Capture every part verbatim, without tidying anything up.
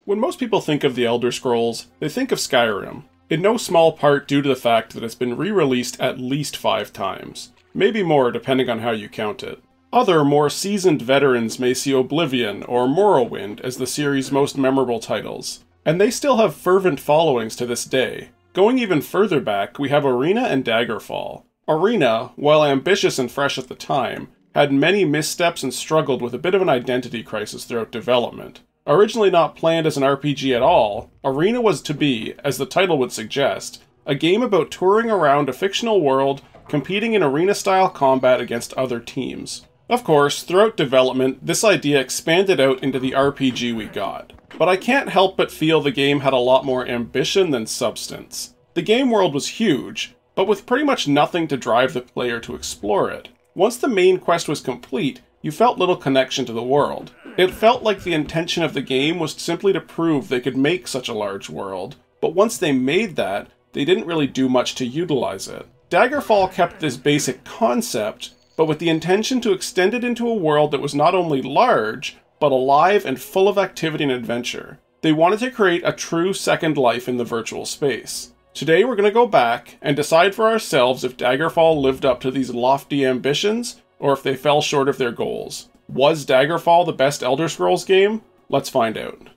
When most people think of the Elder Scrolls, they think of Skyrim, in no small part due to the fact that it's been re-released at least five times, maybe more depending on how you count it. Other, more seasoned veterans may see Oblivion or Morrowind as the series' most memorable titles, and they still have fervent followings to this day. Going even further back, we have Arena and Daggerfall. Arena, while ambitious and fresh at the time, had many missteps and struggled with a bit of an identity crisis throughout development. Originally not planned as an R P G at all, Arena was to be, as the title would suggest, a game about touring around a fictional world, competing in arena-style combat against other teams. Of course, throughout development, this idea expanded out into the R P G we got. But I can't help but feel the game had a lot more ambition than substance. The game world was huge, but with pretty much nothing to drive the player to explore it. Once the main quest was complete, you felt little connection to the world. It felt like the intention of the game was simply to prove they could make such a large world, but once they made that, they didn't really do much to utilize it. Daggerfall kept this basic concept, but with the intention to extend it into a world that was not only large, but alive and full of activity and adventure. They wanted to create a true second life in the virtual space. Today we're going to go back and decide for ourselves if Daggerfall lived up to these lofty ambitions, or if they fell short of their goals. Was Daggerfall the best Elder Scrolls game? Let's find out.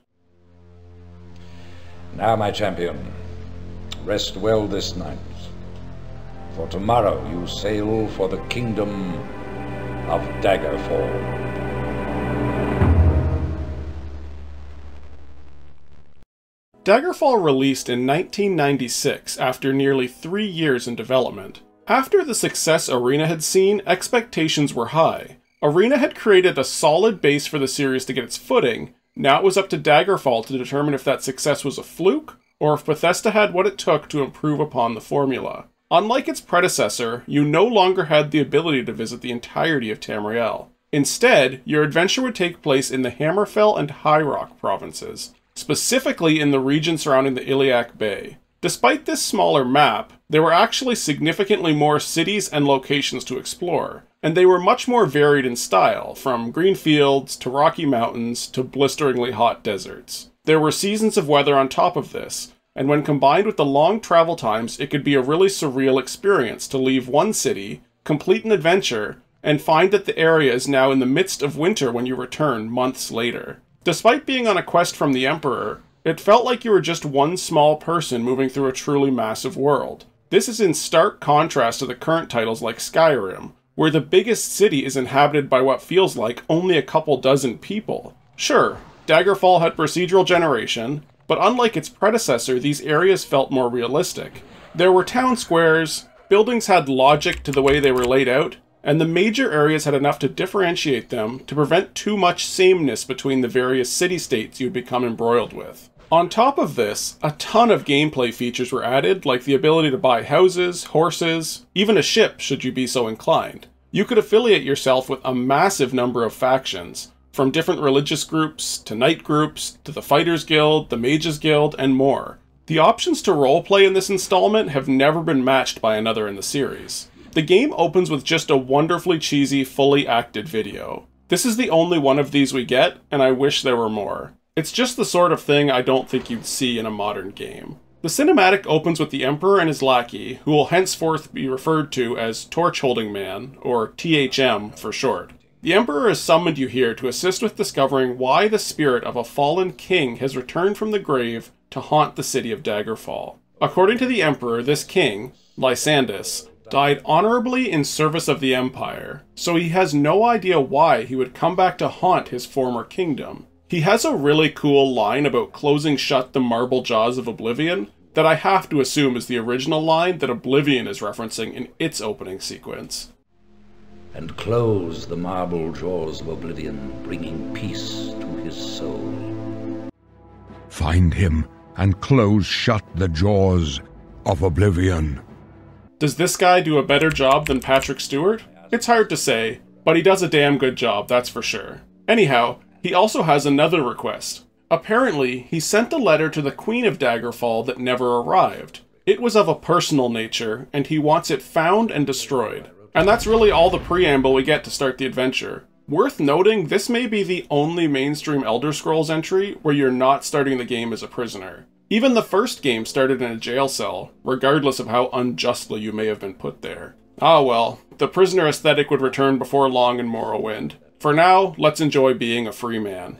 Now, my champion, rest well this night, for tomorrow you sail for the kingdom of Daggerfall. Daggerfall released in nineteen ninety-six after nearly three years in development. After the success Arena had seen, expectations were high. Arena had created a solid base for the series to get its footing. Now it was up to Daggerfall to determine if that success was a fluke, or if Bethesda had what it took to improve upon the formula. Unlike its predecessor, you no longer had the ability to visit the entirety of Tamriel. Instead, your adventure would take place in the Hammerfell and High Rock provinces, specifically in the region surrounding the Iliac Bay. Despite this smaller map, there were actually significantly more cities and locations to explore, and they were much more varied in style, from green fields to rocky mountains to blisteringly hot deserts. There were seasons of weather on top of this, and when combined with the long travel times, it could be a really surreal experience to leave one city, complete an adventure, and find that the area is now in the midst of winter when you return months later. Despite being on a quest from the Emperor, it felt like you were just one small person moving through a truly massive world. This is in stark contrast to the current titles like Skyrim, where the biggest city is inhabited by what feels like only a couple dozen people. Sure, Daggerfall had procedural generation, but unlike its predecessor, these areas felt more realistic. There were town squares, buildings had logic to the way they were laid out, and the major areas had enough to differentiate them to prevent too much sameness between the various city-states you'd become embroiled with. On top of this, a ton of gameplay features were added, like the ability to buy houses, horses, even a ship should you be so inclined. You could affiliate yourself with a massive number of factions, from different religious groups, to knight groups, to the Fighters Guild, the Mages Guild, and more. The options to roleplay in this installment have never been matched by another in the series. The game opens with just a wonderfully cheesy, fully acted video. This is the only one of these we get, and I wish there were more. It's just the sort of thing I don't think you'd see in a modern game. The cinematic opens with the Emperor and his lackey, who will henceforth be referred to as Torch-Holding Man, or T H M for short. The Emperor has summoned you here to assist with discovering why the spirit of a fallen king has returned from the grave to haunt the city of Daggerfall. According to the Emperor, this king, Lysandus, died honorably in service of the Empire, so he has no idea why he would come back to haunt his former kingdom. He has a really cool line about closing shut the marble jaws of Oblivion that I have to assume is the original line that Oblivion is referencing in its opening sequence. And close the marble jaws of Oblivion, bringing peace to his soul. Find him and close shut the jaws of Oblivion. Does this guy do a better job than Patrick Stewart? It's hard to say, but he does a damn good job, that's for sure. Anyhow, he also has another request. Apparently, he sent a letter to the Queen of Daggerfall that never arrived. It was of a personal nature, and he wants it found and destroyed. And that's really all the preamble we get to start the adventure. Worth noting, this may be the only mainstream Elder Scrolls entry where you're not starting the game as a prisoner. Even the first game started in a jail cell, regardless of how unjustly you may have been put there. Ah well, the prisoner aesthetic would return before long in Morrowind. For now, let's enjoy being a free man.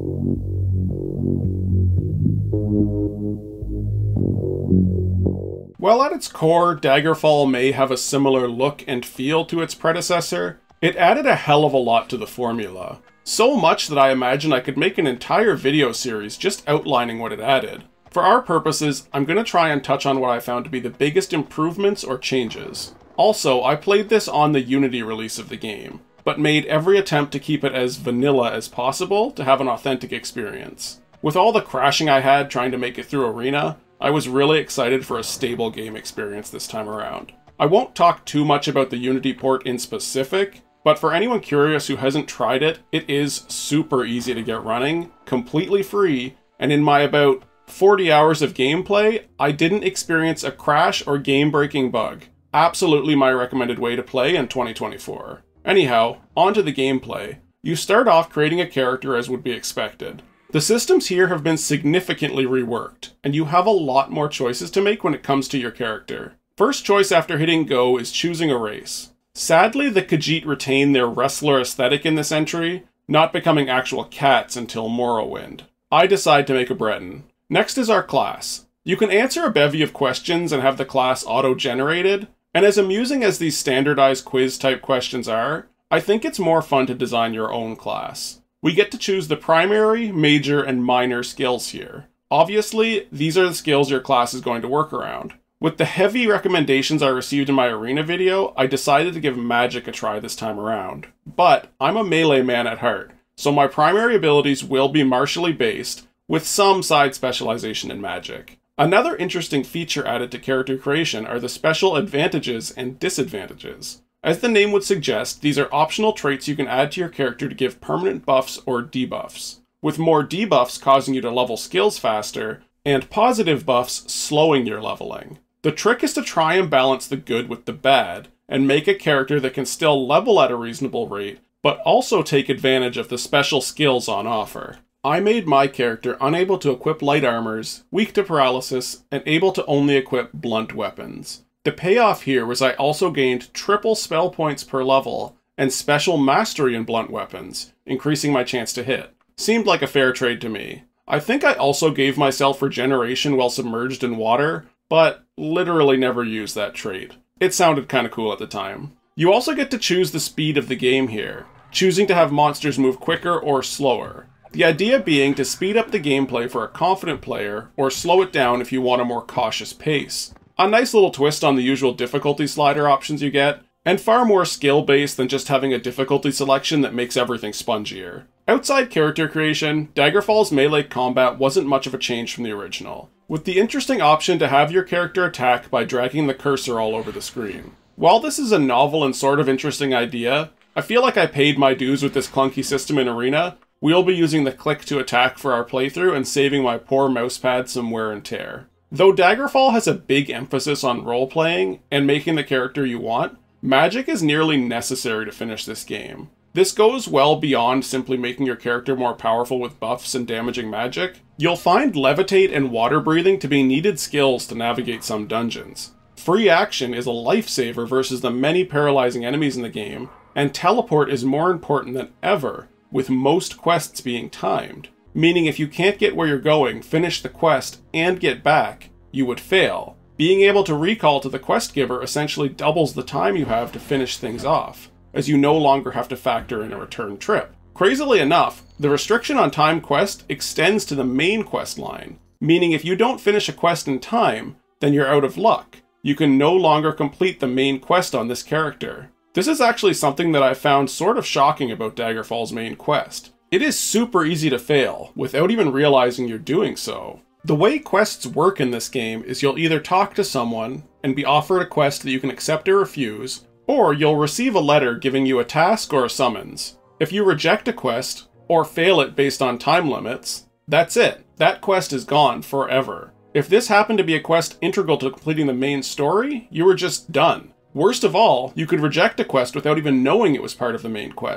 While at its core, Daggerfall may have a similar look and feel to its predecessor, it added a hell of a lot to the formula. So much that I imagine I could make an entire video series just outlining what it added. For our purposes, I'm going to try and touch on what I found to be the biggest improvements or changes. Also, I played this on the Unity release of the game, but made every attempt to keep it as vanilla as possible to have an authentic experience. With all the crashing I had trying to make it through Arena, I was really excited for a stable game experience this time around. I won't talk too much about the Unity port in specific, but for anyone curious who hasn't tried it, it is super easy to get running, completely free, and in my about forty hours of gameplay, I didn't experience a crash or game-breaking bug. Absolutely my recommended way to play in twenty twenty-four. Anyhow, on to the gameplay. You start off creating a character as would be expected. The systems here have been significantly reworked, and you have a lot more choices to make when it comes to your character. First choice after hitting go is choosing a race. Sadly, the Khajiit retain their wrestler aesthetic in this entry, not becoming actual cats until Morrowind. I decide to make a Breton. Next is our class. You can answer a bevy of questions and have the class auto-generated, and as amusing as these standardized quiz-type questions are, I think it's more fun to design your own class. We get to choose the primary, major, and minor skills here. Obviously, these are the skills your class is going to work around. With the heavy recommendations I received in my Arena video, I decided to give magic a try this time around. But I'm a melee man at heart, so my primary abilities will be martially based, with some side specialization in magic. Another interesting feature added to character creation are the special advantages and disadvantages. As the name would suggest, these are optional traits you can add to your character to give permanent buffs or debuffs, with more debuffs causing you to level skills faster, and positive buffs slowing your leveling. The trick is to try and balance the good with the bad, and make a character that can still level at a reasonable rate, but also take advantage of the special skills on offer. I made my character unable to equip light armors, weak to paralysis, and able to only equip blunt weapons. The payoff here was I also gained triple spell points per level, and special mastery in blunt weapons, increasing my chance to hit. Seemed like a fair trade to me. I think I also gave myself regeneration while submerged in water, but literally never used that trait. It sounded kinda cool at the time. You also get to choose the speed of the game here, choosing to have monsters move quicker or slower. The idea being to speed up the gameplay for a confident player, or slow it down if you want a more cautious pace. A nice little twist on the usual difficulty slider options you get, and far more skill-based than just having a difficulty selection that makes everything spongier. Outside character creation, Daggerfall's melee combat wasn't much of a change from the original, with the interesting option to have your character attack by dragging the cursor all over the screen. While this is a novel and sort of interesting idea, I feel like I paid my dues with this clunky system in Arena. We'll be using the click to attack for our playthrough and saving my poor mousepad some wear and tear. Though Daggerfall has a big emphasis on role-playing and making the character you want, magic is nearly necessary to finish this game. This goes well beyond simply making your character more powerful with buffs and damaging magic. You'll find Levitate and Water Breathing to be needed skills to navigate some dungeons. Free action is a lifesaver versus the many paralyzing enemies in the game, and Teleport is more important than ever, with most quests being timed. Meaning if you can't get where you're going, finish the quest, and get back, you would fail. Being able to recall to the quest giver essentially doubles the time you have to finish things off, as you no longer have to factor in a return trip. Crazily enough, the restriction on time quest extends to the main quest line, meaning if you don't finish a quest in time, then you're out of luck. You can no longer complete the main quest on this character. This is actually something that I found sort of shocking about Daggerfall's main quest. It is super easy to fail, without even realizing you're doing so. The way quests work in this game is you'll either talk to someone and be offered a quest that you can accept or refuse, or you'll receive a letter giving you a task or a summons. If you reject a quest, or fail it based on time limits, that's it. That quest is gone forever. If this happened to be a quest integral to completing the main story, you were just done. Worst of all, you could reject a quest without even knowing it was part of the main quest,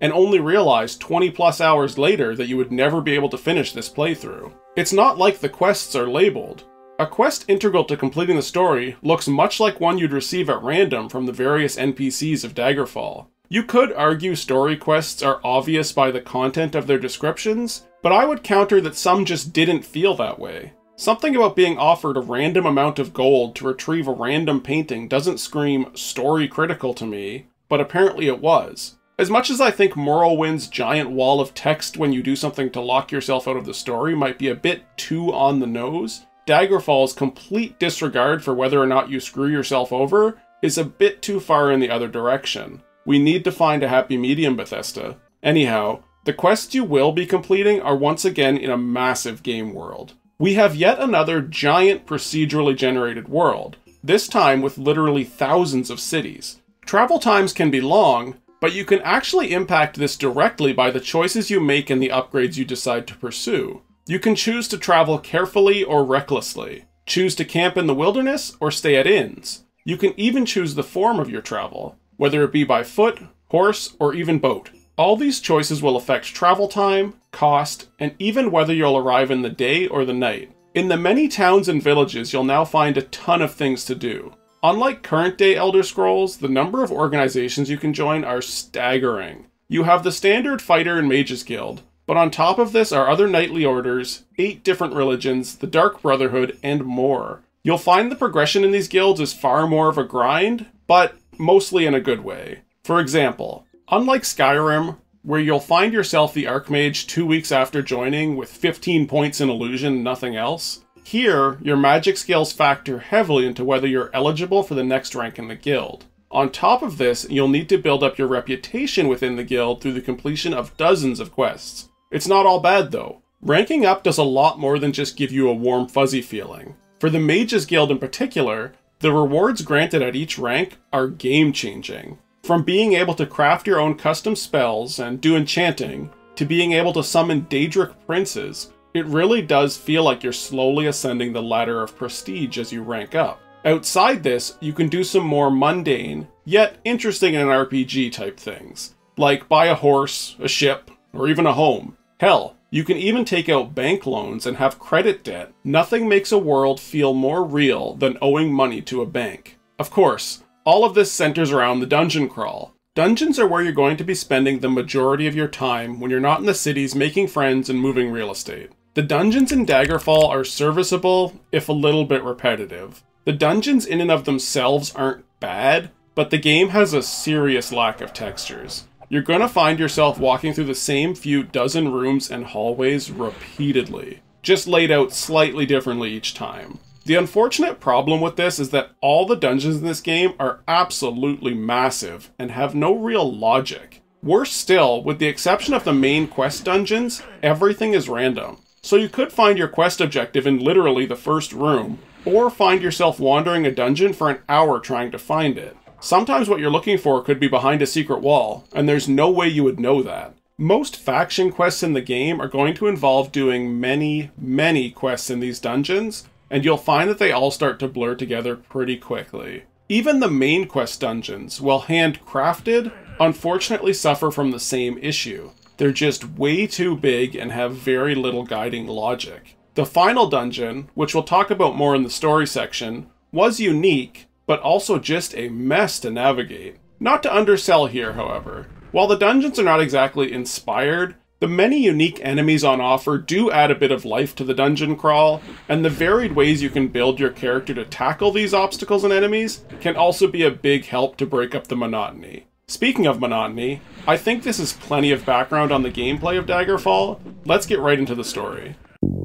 and only realized twenty plus hours later that you would never be able to finish this playthrough. It's not like the quests are labeled. A quest integral to completing the story looks much like one you'd receive at random from the various N P Cs of Daggerfall. You could argue story quests are obvious by the content of their descriptions, but I would counter that some just didn't feel that way. Something about being offered a random amount of gold to retrieve a random painting doesn't scream story critical to me, but apparently it was. As much as I think Morrowind's giant wall of text when you do something to lock yourself out of the story might be a bit too on the nose, Daggerfall's complete disregard for whether or not you screw yourself over is a bit too far in the other direction. We need to find a happy medium, Bethesda. Anyhow, the quests you will be completing are once again in a massive game world. We have yet another giant procedurally generated world, this time with literally thousands of cities. Travel times can be long, but you can actually impact this directly by the choices you make and the upgrades you decide to pursue. You can choose to travel carefully or recklessly, choose to camp in the wilderness or stay at inns. You can even choose the form of your travel, whether it be by foot, horse, or even boat. All these choices will affect travel time, cost, and even whether you'll arrive in the day or the night. In the many towns and villages, you'll now find a ton of things to do. Unlike current-day Elder Scrolls, the number of organizations you can join are staggering. You have the standard Fighter and Mages Guild, but on top of this are other knightly orders, eight different religions, the Dark Brotherhood, and more. You'll find the progression in these guilds is far more of a grind, but mostly in a good way. For example, unlike Skyrim, where you'll find yourself the Archmage two weeks after joining with fifteen points in illusion and nothing else, here, your magic skills factor heavily into whether you're eligible for the next rank in the guild. On top of this, you'll need to build up your reputation within the guild through the completion of dozens of quests. It's not all bad though. Ranking up does a lot more than just give you a warm fuzzy feeling. For the Mages Guild in particular, the rewards granted at each rank are game-changing. From being able to craft your own custom spells and do enchanting, to being able to summon Daedric princes, it really does feel like you're slowly ascending the ladder of prestige as you rank up. Outside this, you can do some more mundane, yet interesting in an R P G type things, like buy a horse, a ship, or even a home. Hell, you can even take out bank loans and have credit debt. Nothing makes a world feel more real than owing money to a bank. Of course, all of this centers around the dungeon crawl. Dungeons are where you're going to be spending the majority of your time when you're not in the cities making friends and moving real estate. The dungeons in Daggerfall are serviceable, if a little bit repetitive. The dungeons in and of themselves aren't bad, but the game has a serious lack of textures. You're gonna find yourself walking through the same few dozen rooms and hallways repeatedly, just laid out slightly differently each time. The unfortunate problem with this is that all the dungeons in this game are absolutely massive and have no real logic. Worse still, with the exception of the main quest dungeons, everything is random. So you could find your quest objective in literally the first room, or find yourself wandering a dungeon for an hour trying to find it. Sometimes what you're looking for could be behind a secret wall, and there's no way you would know that. Most faction quests in the game are going to involve doing many, many quests in these dungeons, and you'll find that they all start to blur together pretty quickly. Even the main quest dungeons, while handcrafted, unfortunately suffer from the same issue. They're just way too big and have very little guiding logic. The final dungeon, which we'll talk about more in the story section, was unique, but also just a mess to navigate. Not to undersell here, however. While the dungeons are not exactly inspired, the many unique enemies on offer do add a bit of life to the dungeon crawl, and the varied ways you can build your character to tackle these obstacles and enemies can also be a big help to break up the monotony. Speaking of monotony, I think this is plenty of background on the gameplay of Daggerfall. Let's get right into the story.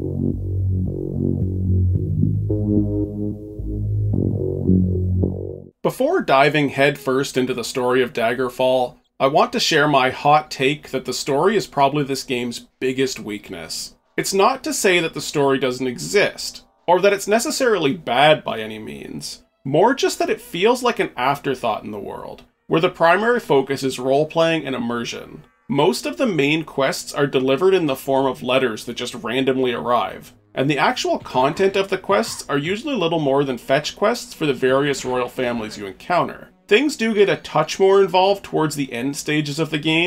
Before diving headfirst into the story of Daggerfall, I want to share my hot take that the story is probably this game's biggest weakness. It's not to say that the story doesn't exist, or that it's necessarily bad by any means. More just that it feels like an afterthought in the world, where the primary focus is role-playing and immersion. Most of the main quests are delivered in the form of letters that just randomly arrive, and the actual content of the quests are usually little more than fetch quests for the various royal families you encounter. Things do get a touch more involved towards the end stages of the game,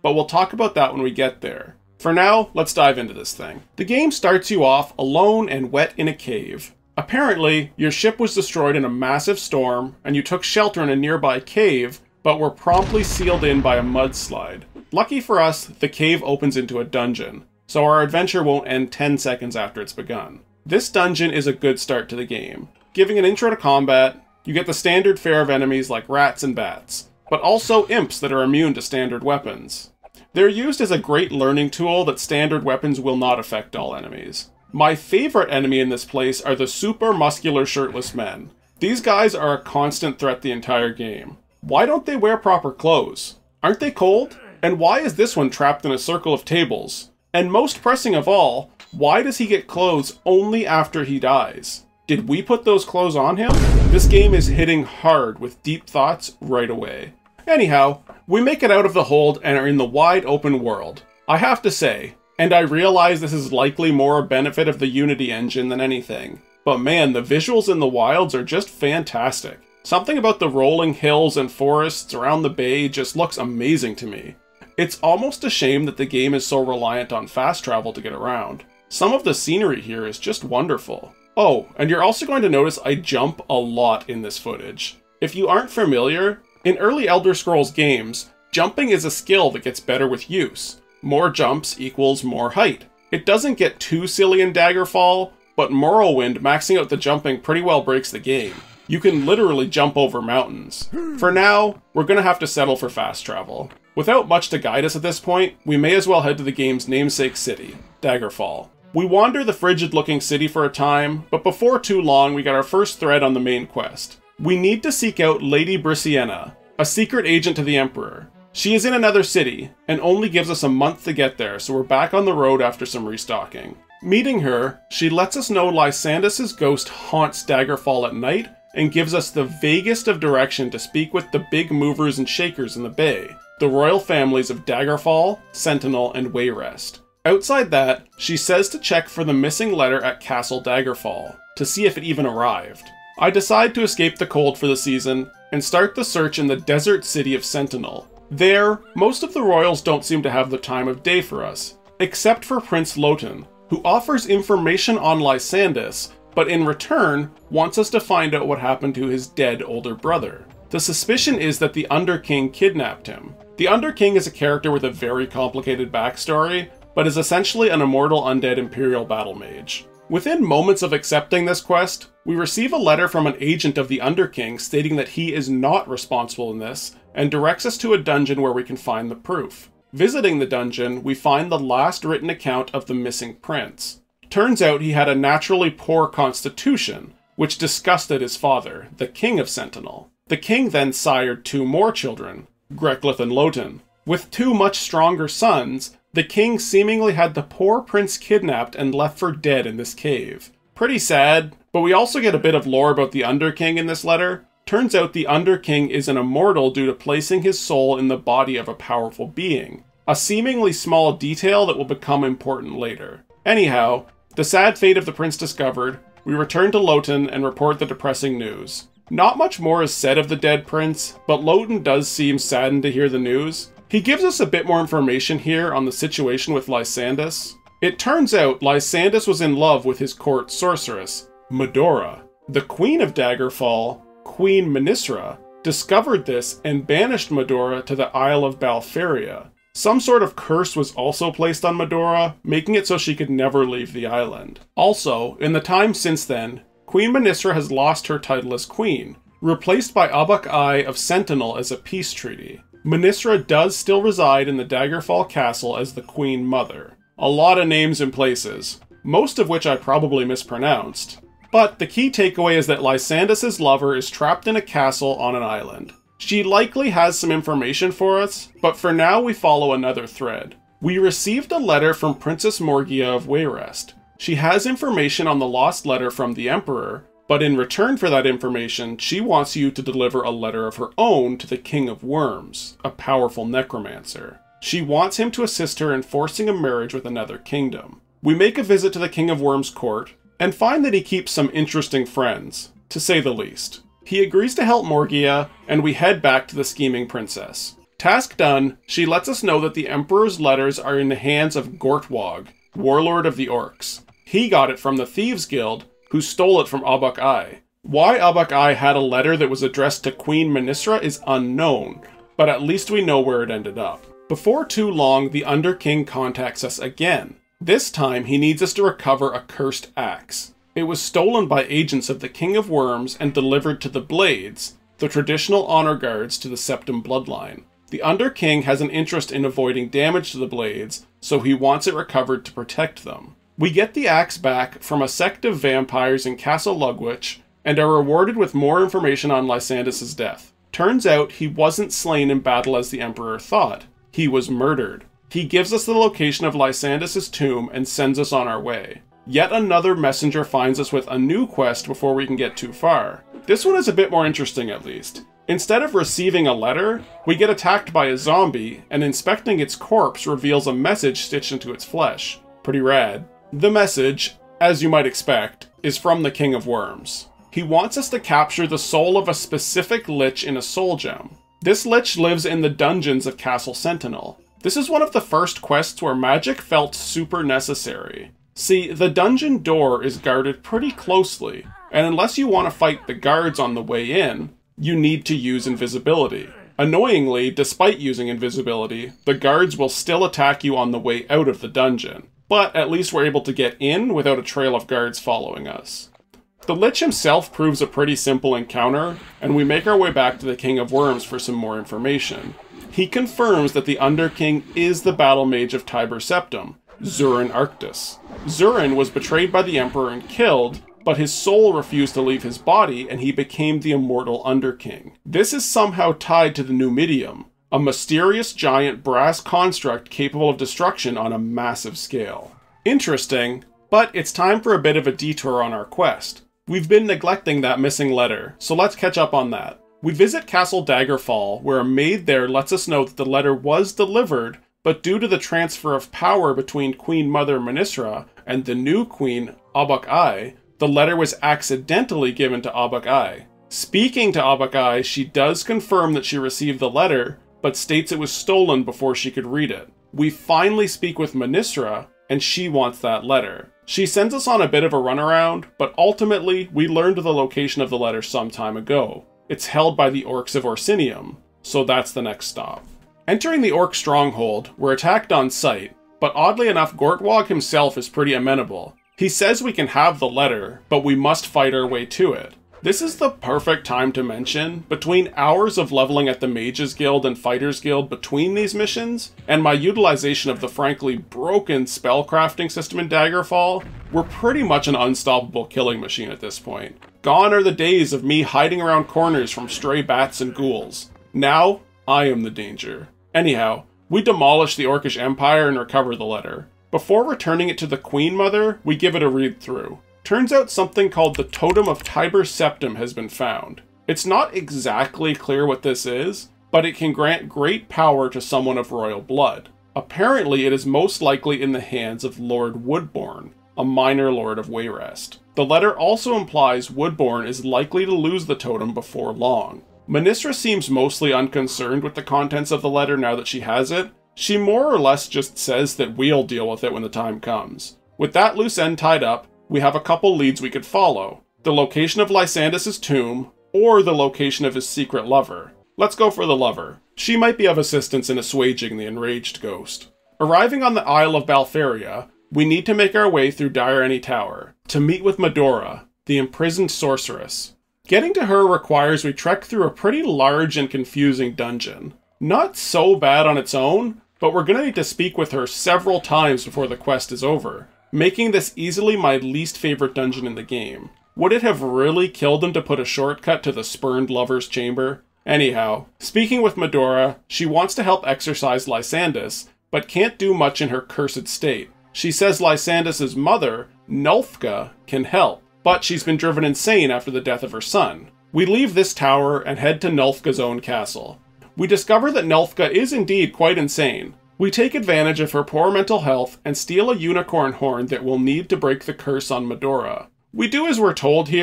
but we'll talk about that when we get there. For now, let's dive into this thing. The game starts you off alone and wet in a cave. Apparently, your ship was destroyed in a massive storm, and you took shelter in a nearby cave, but were promptly sealed in by a mudslide. Lucky for us, the cave opens into a dungeon, so our adventure won't end ten seconds after it's begun. This dungeon is a good start to the game. Giving an intro to combat, you get the standard fare of enemies like rats and bats, but also imps that are immune to standard weapons. They're used as a great learning tool that standard weapons will not affect all enemies. My favorite enemy in this place are the super muscular shirtless men. These guys are a constant threat the entire game. Why don't they wear proper clothes? Aren't they cold? And why is this one trapped in a circle of tables? And most pressing of all, why does he get clothes only after he dies? Did we put those clothes on him? This game is hitting hard with deep thoughts right away. Anyhow, we make it out of the hold and are in the wide open world. I have to say, and I realize this is likely more a benefit of the Unity engine than anything, but man, the visuals in the wilds are just fantastic. Something about the rolling hills and forests around the bay just looks amazing to me. It's almost a shame that the game is so reliant on fast travel to get around. Some of the scenery here is just wonderful. Oh, and you're also going to notice I jump a lot in this footage. If you aren't familiar, in early Elder Scrolls games, jumping is a skill that gets better with use. More jumps equals more height. It doesn't get too silly in Daggerfall, but Morrowind maxing out the jumping pretty well breaks the game. You can literally jump over mountains. For now, we're gonna have to settle for fast travel. Without much to guide us at this point, we may as well head to the game's namesake city, Daggerfall. We wander the frigid-looking city for a time, but before too long we get our first thread on the main quest. We need to seek out Lady Briscienna, a secret agent to the Emperor. She is in another city, and only gives us a month to get there, so we're back on the road after some restocking. Meeting her, she lets us know Lysandas's ghost haunts Daggerfall at night, and gives us the vaguest of direction to speak with the big movers and shakers in the bay, the royal families of Daggerfall, Sentinel, and Wayrest. Outside that, she says to check for the missing letter at Castle Daggerfall, to see if it even arrived. I decide to escape the cold for the season, and start the search in the desert city of Sentinel. There, most of the royals don't seem to have the time of day for us, except for Prince Loten, who offers information on Lysandas, but in return, wants us to find out what happened to his dead older brother. The suspicion is that the Underking kidnapped him. The Underking is a character with a very complicated backstory, but is essentially an immortal undead Imperial battle mage. Within moments of accepting this quest, we receive a letter from an agent of the Underking stating that he is not responsible in this, and directs us to a dungeon where we can find the proof. Visiting the dungeon, we find the last written account of the missing prince. Turns out he had a naturally poor constitution, which disgusted his father, the King of Sentinel. The king then sired two more children, Greclith and Loten. With two much stronger sons, the king seemingly had the poor prince kidnapped and left for dead in this cave. Pretty sad, but we also get a bit of lore about the Underking in this letter. Turns out the Underking is an immortal due to placing his soul in the body of a powerful being, a seemingly small detail that will become important later. Anyhow, the sad fate of the prince discovered, we return to Loten and report the depressing news. Not much more is said of the dead prince, but Loten does seem saddened to hear the news. He gives us a bit more information here on the situation with Lysandas. It turns out Lysandas was in love with his court sorceress, Medora. The queen of Daggerfall, Queen Menisra, discovered this and banished Medora to the Isle of Balferia. Some sort of curse was also placed on Medora, making it so she could never leave the island. Also, in the time since then, Queen Menisra has lost her title as queen, replaced by Abuk I of Sentinel as a peace treaty. Menisra does still reside in the Daggerfall castle as the Queen Mother. A lot of names and places, most of which I probably mispronounced. But the key takeaway is that Lysandas's lover is trapped in a castle on an island. She likely has some information for us, but for now we follow another thread. We received a letter from Princess Morgia of Wayrest. She has information on the lost letter from the Emperor, but in return for that information, she wants you to deliver a letter of her own to the King of Worms, a powerful necromancer. She wants him to assist her in forcing a marriage with another kingdom. We make a visit to the King of Worms' court, and find that he keeps some interesting friends, to say the least. He agrees to help Morgia, and we head back to the scheming princess. Task done, she lets us know that the Emperor's letters are in the hands of Gortwog, warlord of the Orcs. He got it from the Thieves Guild, who stole it from Abuk-Ai. Why Abuk-Ai had a letter that was addressed to Queen Mynysra is unknown, but at least we know where it ended up. Before too long, the Underking contacts us again. This time, he needs us to recover a cursed axe. It was stolen by agents of the King of Worms and delivered to the Blades, the traditional honor guards to the Septim bloodline. The Underking has an interest in avoiding damage to the Blades, so he wants it recovered to protect them. We get the axe back from a sect of vampires in Castle Lugwich, and are rewarded with more information on Lysandus' death. Turns out he wasn't slain in battle as the Emperor thought. He was murdered. He gives us the location of Lysandus' tomb and sends us on our way. Yet another messenger finds us with a new quest before we can get too far. This one is a bit more interesting at least. Instead of receiving a letter, we get attacked by a zombie, and inspecting its corpse reveals a message stitched into its flesh. Pretty rad. The message, as you might expect, is from the King of Worms. He wants us to capture the soul of a specific lich in a soul gem. This lich lives in the dungeons of Castle Sentinel. This is one of the first quests where magic felt super necessary. See, the dungeon door is guarded pretty closely, and unless you want to fight the guards on the way in, you need to use invisibility. Annoyingly, despite using invisibility, the guards will still attack you on the way out of the dungeon, but at least we're able to get in without a trail of guards following us. The Lich himself proves a pretty simple encounter, and we make our way back to the King of Worms for some more information. He confirms that the Underking is the battle mage of Tiber Septim, Zurin Arctus. Zurin was betrayed by the Emperor and killed, but his soul refused to leave his body and he became the immortal Underking. This is somehow tied to the Numidium, a mysterious giant brass construct capable of destruction on a massive scale. Interesting, but it's time for a bit of a detour on our quest. We've been neglecting that missing letter, so let's catch up on that. We visit Castle Daggerfall, where a maid there lets us know that the letter was delivered, but due to the transfer of power between Queen Mother Mynysra and the new queen, Abuk-Ai, the letter was accidentally given to Abuk-Ai. Speaking to Abuk-Ai, she does confirm that she received the letter, but states it was stolen before she could read it. We finally speak with Mynysra, and she wants that letter. She sends us on a bit of a runaround, but ultimately, we learned the location of the letter some time ago. It's held by the Orcs of Orsinium, so that's the next stop. Entering the Orc stronghold, we're attacked on sight, but oddly enough, Gortwog himself is pretty amenable. He says we can have the letter, but we must fight our way to it. This is the perfect time to mention, between hours of leveling at the Mages Guild and Fighters Guild between these missions, and my utilization of the frankly broken spellcrafting system in Daggerfall, we're pretty much an unstoppable killing machine at this point. Gone are the days of me hiding around corners from stray bats and ghouls. Now, I am the danger. Anyhow, we demolish the Orcish Empire and recover the letter. Before returning it to the Queen Mother, we give it a read-through. Turns out something called the Totem of Tiber Septim has been found. It's not exactly clear what this is, but it can grant great power to someone of royal blood. Apparently, it is most likely in the hands of Lord Woodbourne, a minor lord of Wayrest. The letter also implies Woodbourne is likely to lose the totem before long. Mynysra seems mostly unconcerned with the contents of the letter now that she has it. She more or less just says that we'll deal with it when the time comes. With that loose end tied up, we have a couple leads we could follow. The location of Lysandus' tomb, or the location of his secret lover. Let's go for the lover. She might be of assistance in assuaging the enraged ghost. Arriving on the Isle of Balferia, we need to make our way through Direni Tower, to meet with Medora, the imprisoned sorceress. Getting to her requires we trek through a pretty large and confusing dungeon. Not so bad on its own, but we're gonna need to speak with her several times before the quest is over, making this easily my least favorite dungeon in the game. Would it have really killed him to put a shortcut to the spurned lover's chamber? Anyhow, speaking with Medora, she wants to help exorcise Lysandus, but can't do much in her cursed state. She says Lysandus' mother, Nulfka, can help, but she's been driven insane after the death of her son. We leave this tower and head to Nulfka's own castle. We discover that Nulfka is indeed quite insane. We take advantage of her poor mental health and steal a unicorn horn that we'll need to break the curse on Medora. We do as we're told here,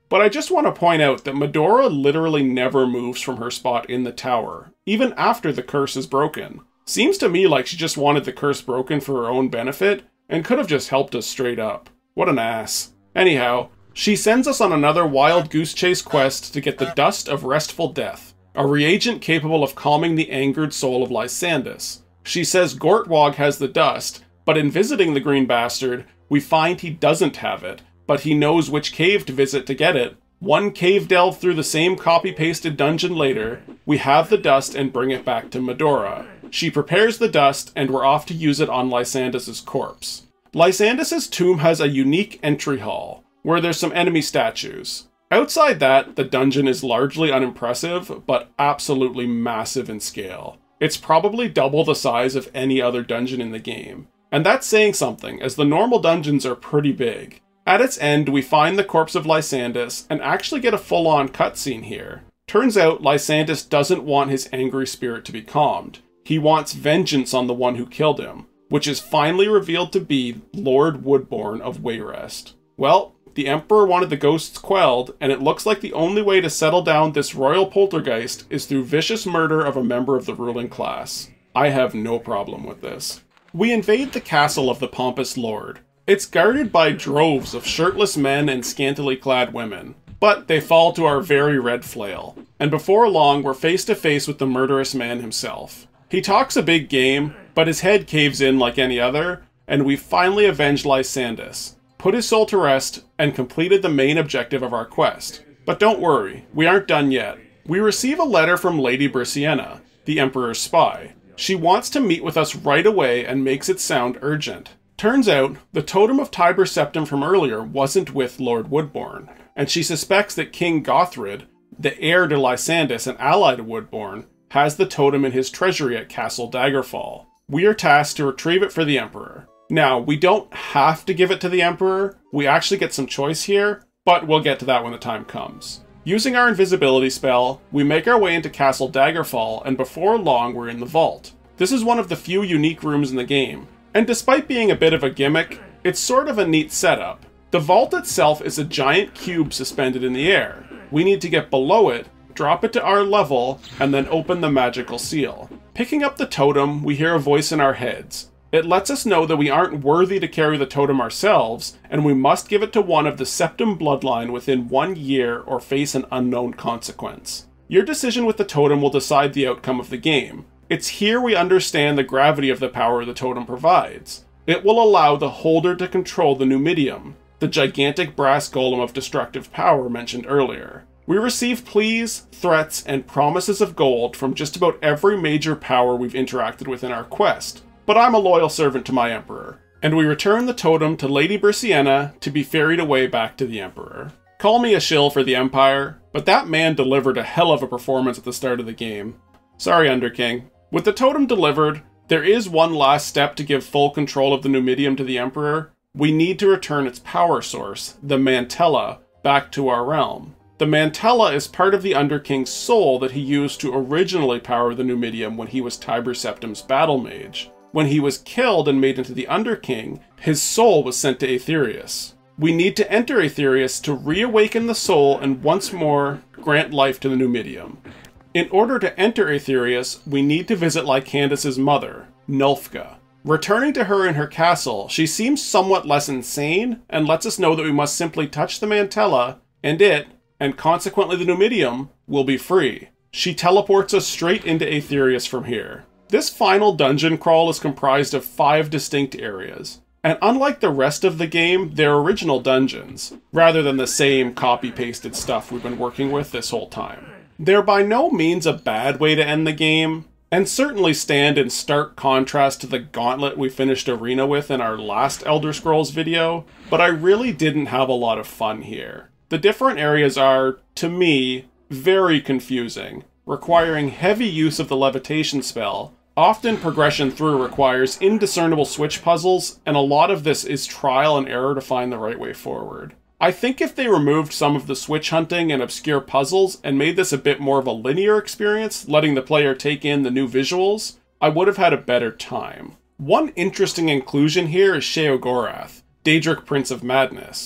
But I just want to point out that Medora literally never moves from her spot in the tower, even after the curse is broken. Seems to me like she just wanted the curse broken for her own benefit, and could have just helped us straight up. What an ass. Anyhow, she sends us on another wild goose chase quest to get the Dust of Restful Death, a reagent capable of calming the angered soul of Lysandus. She says Gortwog has the dust, but in visiting the green bastard, we find he doesn't have it, but he knows which cave to visit to get it. One cave delve through the same copy-pasted dungeon later, we have the dust and bring it back to Medora. She prepares the dust, and we're off to use it on Lysandus' corpse. Lysandus' tomb has a unique entry hall, where there's some enemy statues. Outside that, the dungeon is largely unimpressive, but absolutely massive in scale. It's probably double the size of any other dungeon in the game. And that's saying something, as the normal dungeons are pretty big. At its end, we find the corpse of Lysandus, and actually get a full-on cutscene here. Turns out, Lysandus doesn't want his angry spirit to be calmed. He wants vengeance on the one who killed him, which is finally revealed to be Lord Woodbourne of Wayrest. Well, the Emperor wanted the ghosts quelled, and it looks like the only way to settle down this royal poltergeist is through vicious murder of a member of the ruling class. I have no problem with this. We invade the castle of the Pompous Lord. It's guarded by droves of shirtless men and scantily clad women, but they fall to our very red flail, and before long we're face to face with the murderous man himself. He talks a big game, but his head caves in like any other, and we've finally avenged Lysandus, put his soul to rest, and completed the main objective of our quest. But don't worry, we aren't done yet. We receive a letter from Lady Briscienna, the Emperor's spy. She wants to meet with us right away and makes it sound urgent. Turns out, the totem of Tiber Septim from earlier wasn't with Lord Woodbourne, and she suspects that King Gothrid, the heir to Lysandus and ally to Woodbourne, has the totem in his treasury at Castle Daggerfall. We are tasked to retrieve it for the Emperor. Now, we don't have to give it to the Emperor, we actually get some choice here, but we'll get to that when the time comes. Using our invisibility spell, we make our way into Castle Daggerfall, and before long we're in the vault. This is one of the few unique rooms in the game, and despite being a bit of a gimmick, it's sort of a neat setup. The vault itself is a giant cube suspended in the air. We need to get below it, drop it to our level, and then open the magical seal. Picking up the totem, we hear a voice in our heads. It lets us know that we aren't worthy to carry the totem ourselves, and we must give it to one of the Septim bloodline within one year or face an unknown consequence. Your decision with the totem will decide the outcome of the game. It's here we understand the gravity of the power the totem provides. It will allow the holder to control the Numidium, the gigantic brass golem of destructive power mentioned earlier. We receive pleas, threats, and promises of gold from just about every major power we've interacted with in our quest. But I'm a loyal servant to my Emperor, and we return the totem to Lady Briscienna to be ferried away back to the Emperor. Call me a shill for the Empire, but that man delivered a hell of a performance at the start of the game. Sorry, Underking. With the totem delivered, there is one last step to give full control of the Numidium to the Emperor. We need to return its power source, the Mantella, back to our realm. The Mantella is part of the Underking's soul that he used to originally power the Numidium when he was Tiber Septim's battle mage. When he was killed and made into the Underking, his soul was sent to Aetherius. We need to enter Aetherius to reawaken the soul and once more grant life to the Numidium. In order to enter Aetherius, we need to visit Lycandus' mother, Nulfga. Returning to her in her castle, she seems somewhat less insane and lets us know that we must simply touch the Mantella, and it, and consequently the Numidium, will be free. She teleports us straight into Aetherius from here. This final dungeon crawl is comprised of five distinct areas, and unlike the rest of the game, they're original dungeons, rather than the same copy-pasted stuff we've been working with this whole time. They're by no means a bad way to end the game, and certainly stand in stark contrast to the gauntlet we finished Arena with in our last Elder Scrolls video, but I really didn't have a lot of fun here. The different areas are, to me, very confusing, requiring heavy use of the levitation spell. Often progression through requires indiscernible switch puzzles, and a lot of this is trial and error to find the right way forward. I think if they removed some of the switch hunting and obscure puzzles and made this a bit more of a linear experience, letting the player take in the new visuals, I would have had a better time. One interesting inclusion here is Sheogorath, Daedric Prince of Madness. He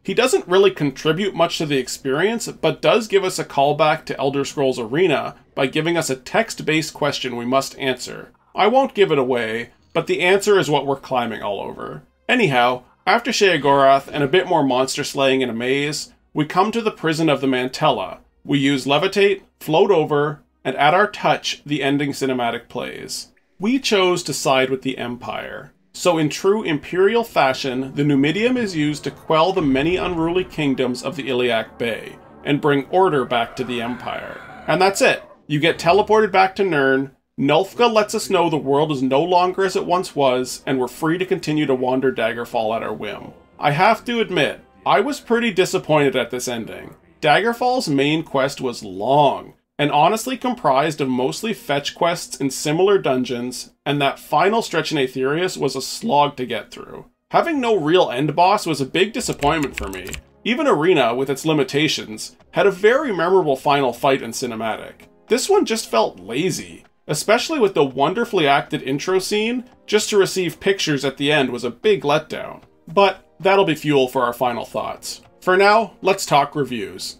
He doesn't really contribute much to the experience, but does give us a callback to Elder Scrolls Arena by giving us a text-based question we must answer. I won't give it away, but the answer is what we're climbing all over. Anyhow, after Sheogorath and a bit more monster slaying in a maze, we come to the prison of the Mantella. We use Levitate, Float Over, and at our touch, the ending cinematic plays. We chose to side with the Empire. So in true Imperial fashion, the Numidium is used to quell the many unruly kingdoms of the Iliac Bay, and bring order back to the Empire. And that's it. You get teleported back to Nirn, Nulfka lets us know the world is no longer as it once was, and we're free to continue to wander Daggerfall at our whim. I have to admit, I was pretty disappointed at this ending. Daggerfall's main quest was long, and honestly comprised of mostly fetch quests in similar dungeons, and that final stretch in Aetherius was a slog to get through. Having no real end boss was a big disappointment for me. Even Arena, with its limitations, had a very memorable final fight in cinematic. This one just felt lazy. Especially with the wonderfully acted intro scene, just to receive pictures at the end was a big letdown. But that'll be fuel for our final thoughts. For now, let's talk reviews.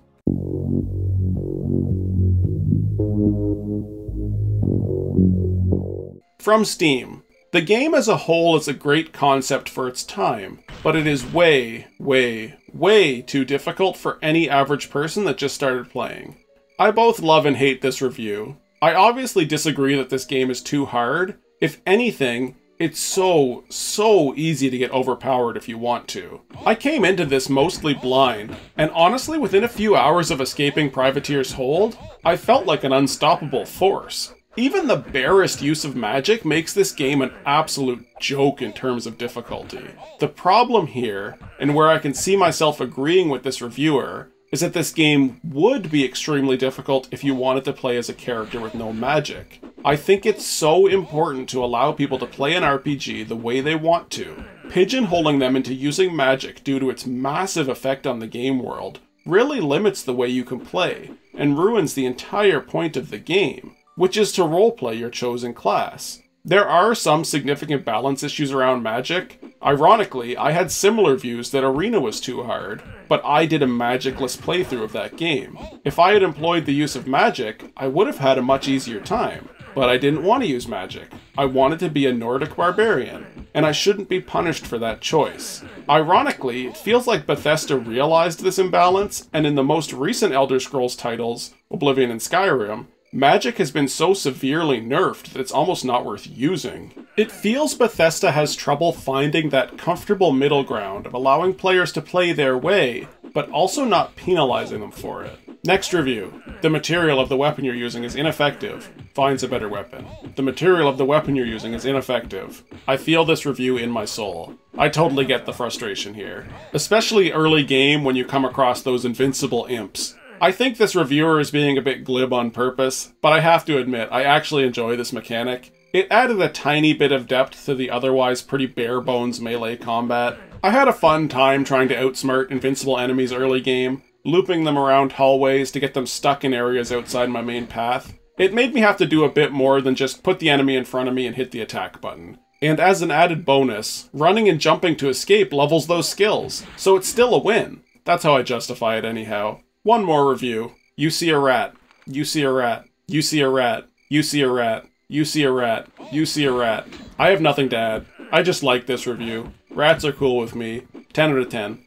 From Steam. The game as a whole is a great concept for its time, but it is way, way, way too difficult for any average person that just started playing. I both love and hate this review. I obviously disagree that this game is too hard. If anything, it's so, so easy to get overpowered if you want to. I came into this mostly blind, and honestly within a few hours of escaping Privateer's hold, I felt like an unstoppable force. Even the barest use of magic makes this game an absolute joke in terms of difficulty. The problem here, and where I can see myself agreeing with this reviewer, is that this game would be extremely difficult if you wanted to play as a character with no magic. I think it's so important to allow people to play an R P G the way they want to. Pigeonholing them into using magic due to its massive effect on the game world really limits the way you can play, and ruins the entire point of the game, which is to roleplay your chosen class. There are some significant balance issues around magic. Ironically, I had similar views that Arena was too hard, but I did a magicless playthrough of that game. If I had employed the use of magic, I would have had a much easier time, but I didn't want to use magic. I wanted to be a Nordic barbarian, and I shouldn't be punished for that choice. Ironically, it feels like Bethesda realized this imbalance, and in the most recent Elder Scrolls titles, Oblivion and Skyrim, magic has been so severely nerfed that it's almost not worth using. It feels Bethesda has trouble finding that comfortable middle ground of allowing players to play their way, but also not penalizing them for it. Next review. The material of the weapon you're using is ineffective. Finds a better weapon. The material of the weapon you're using is ineffective. I feel this review in my soul. I totally get the frustration here. Especially early game when you come across those invincible imps. I think this reviewer is being a bit glib on purpose, but I have to admit, I actually enjoy this mechanic. It added a tiny bit of depth to the otherwise pretty bare-bones melee combat. I had a fun time trying to outsmart invincible enemies early game, looping them around hallways to get them stuck in areas outside my main path. It made me have to do a bit more than just put the enemy in front of me and hit the attack button. And as an added bonus, running and jumping to escape levels those skills, so it's still a win. That's how I justify it anyhow. One more review. You see a rat. You see a rat. You see a rat. You see a rat. You see a rat. You see a rat. I have nothing to add. I just like this review. Rats are cool with me. ten out of ten.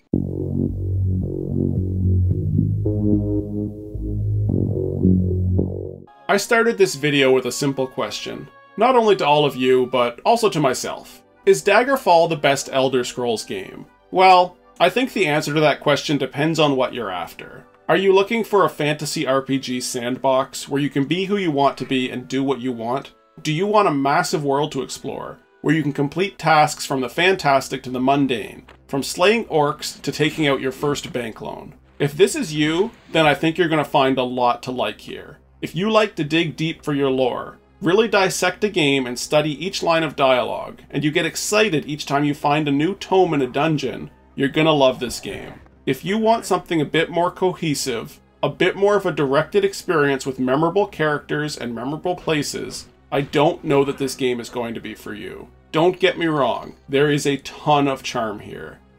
I started this video with a simple question. Not only to all of you, but also to myself. Is Daggerfall the best Elder Scrolls game? Well, I think the answer to that question depends on what you're after. Are you looking for a fantasy R P G sandbox where you can be who you want to be and do what you want? Do you want a massive world to explore, where you can complete tasks from the fantastic to the mundane, from slaying orcs to taking out your first bank loan? If this is you, then I think you're going to find a lot to like here. If you like to dig deep for your lore, really dissect a game and study each line of dialogue, and you get excited each time you find a new tome in a dungeon, you're gonna love this game. If you want something a bit more cohesive, a bit more of a directed experience with memorable characters and memorable places, I don't know that this game is going to be for you. Don't get me wrong, there is a ton of charm here.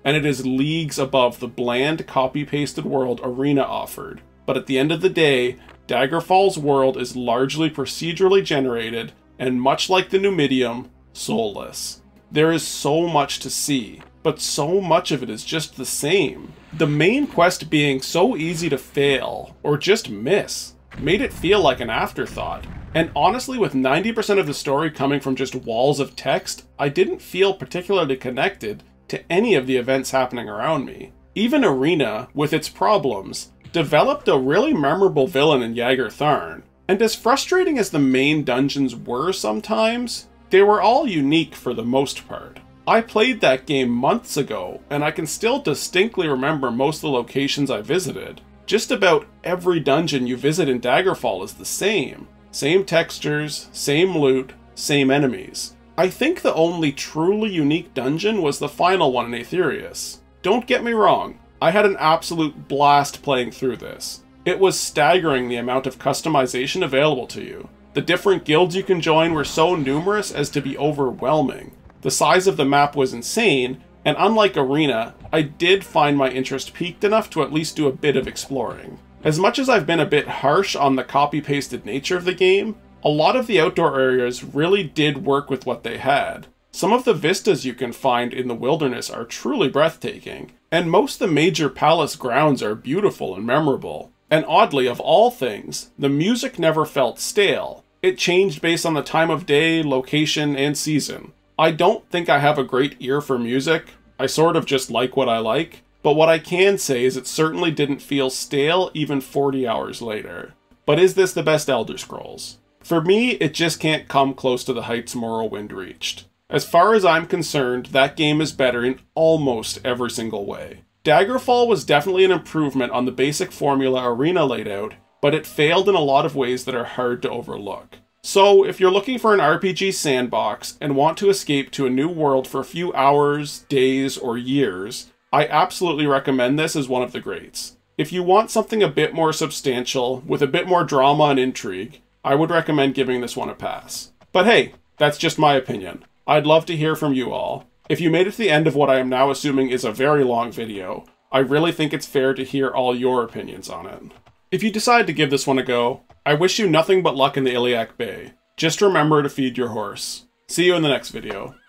and it is leagues above the bland, copy-pasted world Arena offered. But at the end of the day, Daggerfall's world is largely procedurally generated, and much like the Numidium, soulless. There is so much to see, but so much of it is just the same. The main quest being so easy to fail, or just miss, made it feel like an afterthought. And honestly, with ninety percent of the story coming from just walls of text, I didn't feel particularly connected to any of the events happening around me. Even Arena, with its problems, developed a really memorable villain in Jaeger Tharn, and as frustrating as the main dungeons were sometimes, they were all unique for the most part. I played that game months ago, and I can still distinctly remember most of the locations I visited. Just about every dungeon you visit in Daggerfall is the same. Same textures, same loot, same enemies. I think the only truly unique dungeon was the final one in Aetherius. Don't get me wrong, I had an absolute blast playing through this. It was staggering the amount of customization available to you. The different guilds you can join were so numerous as to be overwhelming. The size of the map was insane, and unlike Arena, I did find my interest piqued enough to at least do a bit of exploring. As much as I've been a bit harsh on the copy-pasted nature of the game, a lot of the outdoor areas really did work with what they had. Some of the vistas you can find in the wilderness are truly breathtaking, and most of the major palace grounds are beautiful and memorable. And oddly, of all things, the music never felt stale. It changed based on the time of day, location, and season. I don't think I have a great ear for music. I sort of just like what I like. But what I can say is it certainly didn't feel stale even forty hours later. But is this the best Elder Scrolls? For me, it just can't come close to the heights Morrowind reached. As far as I'm concerned, that game is better in almost every single way. Daggerfall was definitely an improvement on the basic formula Arena laid out, but it failed in a lot of ways that are hard to overlook. So, if you're looking for an R P G sandbox and want to escape to a new world for a few hours, days, or years, I absolutely recommend this as one of the greats. If you want something a bit more substantial, with a bit more drama and intrigue, I would recommend giving this one a pass. But hey, that's just my opinion. I'd love to hear from you all. If you made it to the end of what I am now assuming is a very long video, I really think it's fair to hear all your opinions on it. If you decide to give this one a go, I wish you nothing but luck in the Iliac Bay. Just remember to feed your horse. See you in the next video.